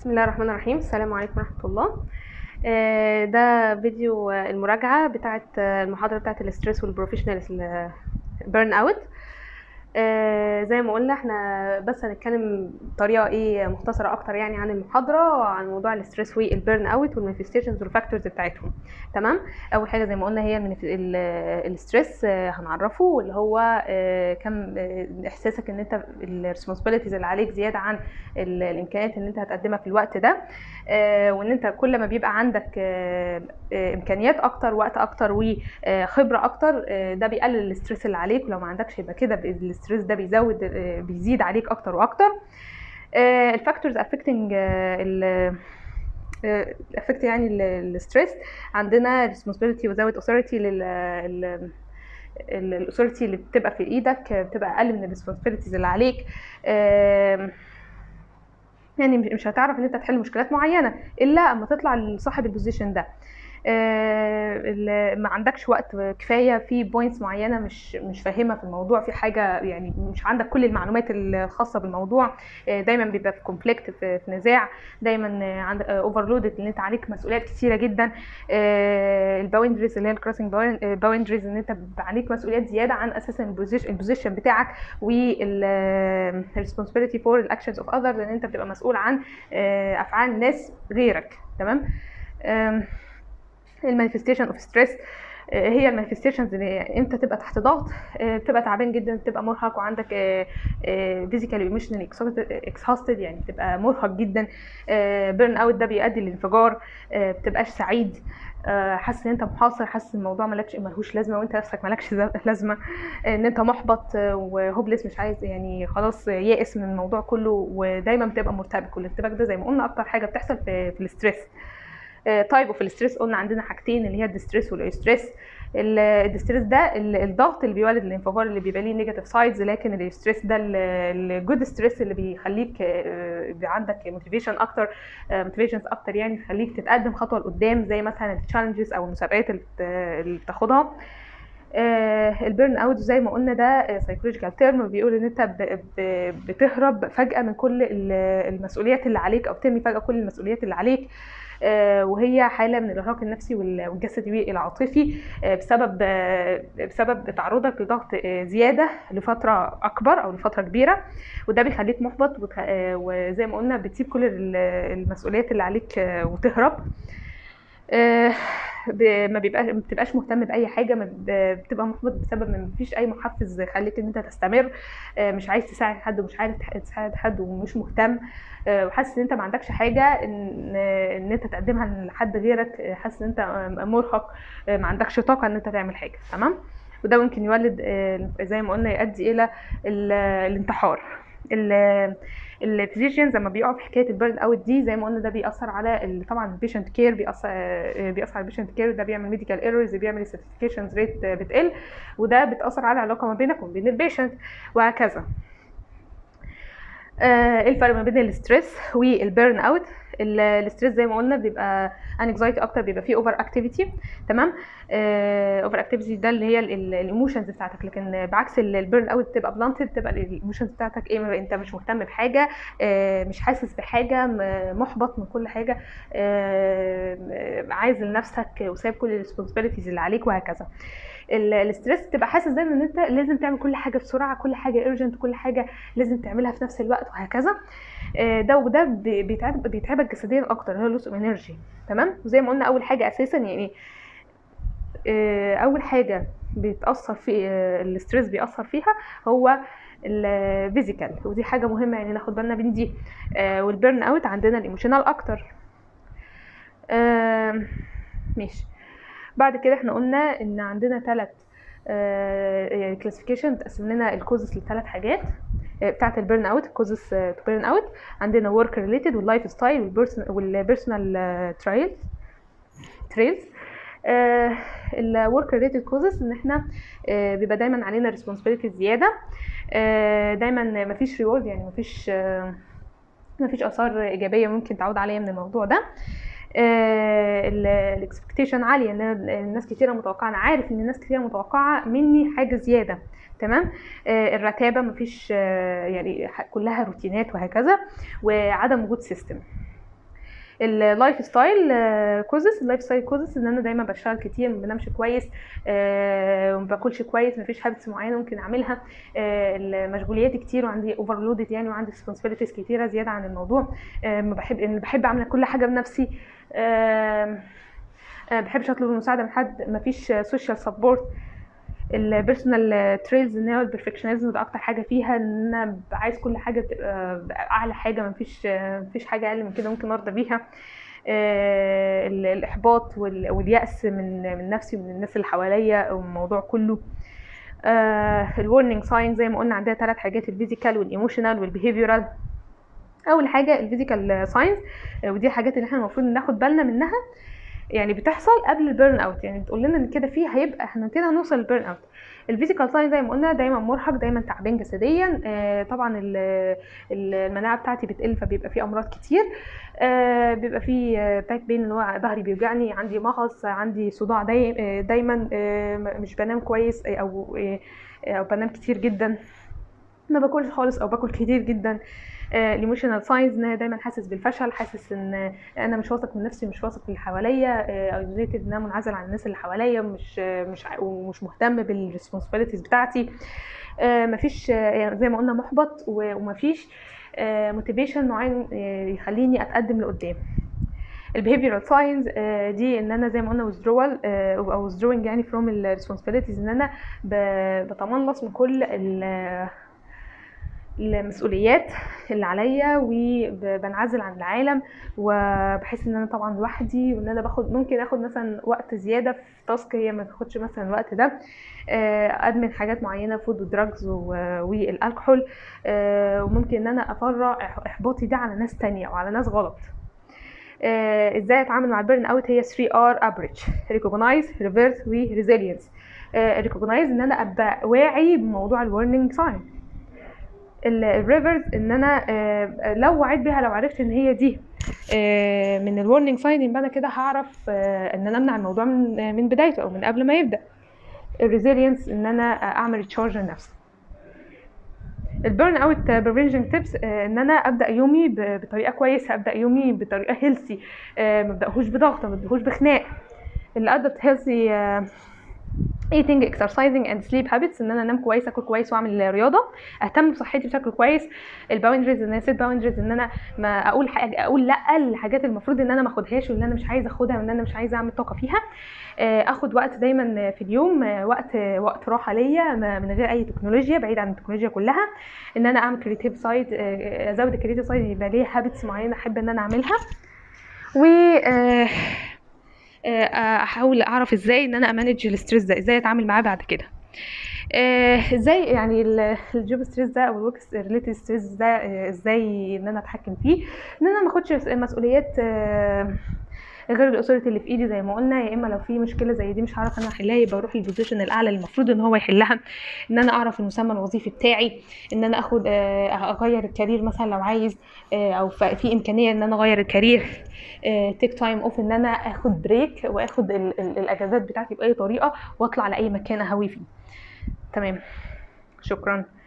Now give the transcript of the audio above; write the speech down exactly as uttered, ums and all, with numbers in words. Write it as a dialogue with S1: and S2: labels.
S1: بسم الله الرحمن الرحيم. السلام عليكم ورحمة الله. آه، ده فيديو آه، المراجعة بتاعة آه، المحاضرة بتاعة الاسترس والبروفيشنال بيرن اوت. آه، زي ما قلنا احنا بس هنتكلم بطريقه ايه مختصره اكتر يعني عن المحاضره وعن موضوع الاسترس والبيرن اوت والمانيفستيشنز والفاكتورز بتاعتهم. تمام. اول حاجه زي ما قلنا هي الاسترس، هنعرفه واللي هو آه، كم آه، احساسك ان انت الريسبونسبيلتيز اللي عليك زياده عن الامكانيات اللي انت هتقدمها في الوقت ده، آه، وان انت كل ما بيبقى عندك آه، آه، امكانيات اكتر، وقت اكتر وخبره اكتر، آه، ده بيقلل الاسترس اللي عليك، ولو ما عندكش يبقى كده الاسترس ده بيزود آه، بيزيد عليك اكتر واكتر. الفاكتورز افكتنج افكت يعني الاسترس، عندنا responsibility without authority لل الاثوريتي اللي بتبقى في ايدك بتبقى اقل من الريسبونسبيلتيز اللي عليك. يعني مش هتعرف ان انت تحل مشكلات معينه الا اما تطلع لصاحب البوزيشن ده. ما عندكش وقت كفايه في بوينتس معينه مش مش فاهمها في الموضوع، في حاجه يعني مش عندك كل المعلومات الخاصه بالموضوع، دايما بيبقى في كونفليكت، في نزاع، دايما عندك اوفرلودد ان انت عليك مسؤوليات كثيره جدا. الباوندريز اللي هي الكروسنج باوندريز، ان انت عليك مسؤوليات زياده عن اساسا البوزيشن بتاعك، والريسبونسبيلتي فور الاكشنز اوف اذرز، ان انت بتبقى مسؤول عن افعال ناس غيرك. تمام. المانيفستيشن اوف ستريس هي المانيفستيشنز اللي انت تبقى تحت ضغط، تبقى تعبان جدا، تبقى مرهق، وعندك فيزيكال وايموشنال اكسهاستد، يعني تبقى مرهق جدا. بيرن اوت ده بيؤدي للانفجار، بتبقاش سعيد، حاسس ان انت محاصر، حاسس الموضوع مالكش ملهوش لازمه وانت نفسك مالكش لازمه، ان انت محبط وهوبلس، مش عايز يعني خلاص يائس من الموضوع كله، ودايما بتبقى مرتبك، والارتباك ده زي ما قلنا اكتر حاجه بتحصل في, في الاستريس. تايب اوف الاستريس قلنا عندنا حاجتين، اللي هي الديستريس والاستريس. الديستريس ده الضغط اللي بيولد الانفجار اللي بيبقى ليه نيجاتيف سايدز، لكن الاستريس ده الجود ستريس اللي بيخليك يبقى عندك موتيفيشن اكتر، موتيفيشنز اكتر، يعني يخليك تتقدم خطوه لقدام، زي مثلا التشالنجز او المسابقات اللي بتاخدها. البيرن اوت زي ما قلنا ده سايكولوجيكال تيرم، بيقول ان انت بتهرب فجاه من كل المسؤوليات اللي عليك، او بترمي فجاه كل المسؤوليات اللي عليك، وهي حاله من الارهاق النفسي والجسدي والعاطفي بسبب بسبب تعرضك لضغط زياده لفتره اكبر او لفتره كبيره، وده بيخليك محبط، وزي ما قلنا بتسيب كل المسؤوليات اللي عليك وتهرب. ما بيبقاش ما بتبقاش مهتم باي حاجه، بتبقى محبط بسبب ما فيش اي محفز يخليك ان انت تستمر، مش عايز تساعد حد ومش عارف تساعد حد ومش مهتم، وحاسس ان انت ما عندكش حاجه ان ان انت تقدمها لحد غيرك، حاسس ان انت مرهق، ما عندكش طاقه ان انت تعمل حاجه. تمام. وده ممكن يولد زي ما قلنا يؤدي الى الانتحار. الفيزيشنز لما بيقعوا في حكايه البيرن اوت دي، زي ما قلنا ده بيأثر على طبعا البيشنت كير، بيأثر بيأثر على البيشنت كير، ده بيعمل ميديكال ايرورز، بيعمل سيرتيفيكيشنز ريت بتقل، وده بتأثر على العلاقه ما بينك وبين البيشنت، وهكذا. ايه الفرق ما بين الاستريس والبيرن اوت؟ الاستريس زي ما قلنا بيبقى انكزايتي اكتر، بيبقى فيه اوفر اكتيفيتي. تمام. اوفر اكتيفيتي ده اللي هي الايموشنز بتاعتك، لكن بعكس البيرن اوت بتبقى بلانتد، بتبقى الايموشنز بتاعتك ايه، انت مش مهتم بحاجه، مش حاسس بحاجه، محبط من كل حاجه، عايز لنفسك وسايب كل الريسبونسبيلتيز اللي عليك، وهكذا. الاستريس تبقى حاسس دايما ان انت لازم تعمل كل حاجه بسرعه، كل حاجه ايرجنت، كل حاجه لازم تعملها في نفس الوقت، وهكذا. ده وده بيتعب بيتعبك جسديا اكتر، هو لوس اوف انرجي. تمام. وزي ما قلنا اول حاجه اساسا يعني اول حاجه بيتاثر في الاستريس بيأثر فيها هو الفيزيكال، ودي حاجه مهمه يعني ناخد بالنا من دي. والبيرن اوت عندنا الايموشنال اكتر. ماشي. بعد كده احنا قلنا ان عندنا ثلاث كلاسيفيكيشن، تقسم لنا الكوزز لثلاث حاجات بتاعه البيرن اوت. الكوزز تو بيرن اوت عندنا ورك ريليتد واللايف ستايل والبيرسونال ترايلز تريلز. الورك ريليتد كوزز ان احنا آه بيبقى دايما علينا ريسبونسبيلتي زياده، آه دايما مفيش ريورد، يعني مفيش آه مفيش اثار ايجابيه ممكن تعود عليا من الموضوع ده. الاكسبكتيشن عاليه، ان الناس كتيره متوقعه، انا عارف ان الناس كتيره متوقعه مني حاجه زياده. تمام. آه الرتابه مفيش، آه يعني كلها روتينات وهكذا، وعدم وجود سيستم. اللايف ستايل كوزس اللايف ستايل كوزس ان انا دايما بشتغل كتير، ما بنامش كويس، آه، ما باكلش كويس، ما فيش هابتس معينه ممكن اعملها، آه، المشغوليات كتير وعندي اوفرلودد يعني، وعندي ريسبونسبيلتيز كتيره زياده عن الموضوع، آه، ما بحب ان بحب اعمل كل حاجه بنفسي، آه، ما بحبش اطلب المساعده من حد، ما فيش سوشيال سبورت. البيرسونال تريلز ان هو البرفكشنزم ده اكتر حاجه فيها، ان انا عايز كل حاجه تبقى اعلى حاجه، ما فيش ما فيش حاجه اقل من كده ممكن ارضى بيها. آه، الاحباط واليأس من من نفسي ومن الناس اللي حواليا والموضوع كله. الورنينج ساين زي ما قلنا عندها ثلاث حاجات: الفيزيكال والايموشنال والبيهيفيورال. اول حاجه الفيزيكال ساينز، ودي الحاجات اللي احنا المفروض ناخد بالنا منها، يعني بتحصل قبل البيرن اوت، يعني بتقول لنا ان كده فيه هيبقى احنا كده هنوصل للبيرن اوت. الفيزيكال ساين زي ما قلنا دايما مرهق، دايما تعبان جسديا، آه طبعا المناعه بتاعتي بتقل فبيبقى فيه امراض كتير، آه بيبقى فيه باك بين اللي هو ظهري بيوجعني، عندي مغص، عندي صداع داي دايما، آه مش بنام كويس، او آه او بنام كتير جدا، ما باكلش خالص او باكل كتير جدا. الايموشنال ساينز ان انا دايما حاسس بالفشل، حاسس ان انا مش واثق من نفسي، مش واثق في اللي حواليا، ايزوليتد، ان انا منعزل عن الناس اللي حواليا، مش مش ومش مهتم بالريسبونسبيلتيز بتاعتي. مفيش زي ما قلنا محبط، ومفيش موتيفيشن معين يخليني اتقدم لقدام. البيهيفيرال ساينز دي ان انا زي ما قلنا withdrawal او withdrawing يعني from الريسبونسبيلتيز، ان انا بتملص من كل المسؤوليات اللي عليا وبنعزل عن العالم، وبحس ان انا طبعا لوحدي، وان انا باخد ممكن اخد مثلا وقت زياده في تاسك هي ما تاخدش مثلا الوقت ده، ادمن حاجات معينه، فود ودراجز والالكحول، وممكن ان انا افرع احباطي ده على ناس تانية او على ناس غلط. ازاي اتعامل مع البيرن اوت؟ هي ثري ار ابريج: ريكوجنايز، ريفيرس، وريزيلينس. ريكوجنايز ان انا ابقى واعي بموضوع الورنينج ساين. الريفرز ان انا لو وعيت بيها، لو عرفت ان هي دي من الورنينج ساين، يبقى انا كده هعرف ان انا امنع الموضوع من من بدايته او من قبل ما يبدا. الريزيلينس ان انا اعمل ريتشارج لنفسي. البيرن اوت بريفنشن تيبس ان انا ابدا يومي بطريقه كويسه، ابدا يومي بطريقه هيلثي، ما ابداهوش بضغط، ما ابداهوش بخناق. اللي ادبت هيلثي eating, exercising and sleep habits، ان انا انام كويس، اكل كويس، واعمل رياضه، اهتم بصحتي بشكل كويس. الباوندريز ان انا سيت باوندريز، ان انا ما اقول حاجه اقول لا للحاجات المفروض ان انا ما اخدهاش، واللي انا مش عايزه اخدها، وان انا مش عايزه اعمل طاقه فيها. اخد وقت دايما في اليوم، وقت وقت راحه ليا من غير اي تكنولوجيا، بعيد عن التكنولوجيا كلها. ان انا اعمل كريتيف سايد، ازود الكريتيف سايد، يبقى ليه هابتس معينه احب ان انا اعملها. و احاول اعرف ازاي ان انا امانج الستريس ده، ازاي اتعامل معاه بعد كده، ازاي يعني الجوب ستريس ده او الورك ريليتد ستريس ده، ازاي ان انا اتحكم فيه، ان انا ما اخدش مسؤوليات غير الاثوريتي اللي في ايدي زي ما قلنا. يا اما لو في مشكله زي دي مش هعرف انا احلها، يبقى اروح للبوزيشن الاعلى اللي المفروض ان هو يحلها. ان انا اعرف المسمى الوظيفي بتاعي، ان انا اخد اغير الكارير مثلا لو عايز، او في امكانيه ان انا اغير الكارير. تيك تايم اوف، ان انا اخد بريك واخد الاجازات بتاعتي باي طريقه، واطلع لاي مكان اهوي فيه. تمام، شكرا.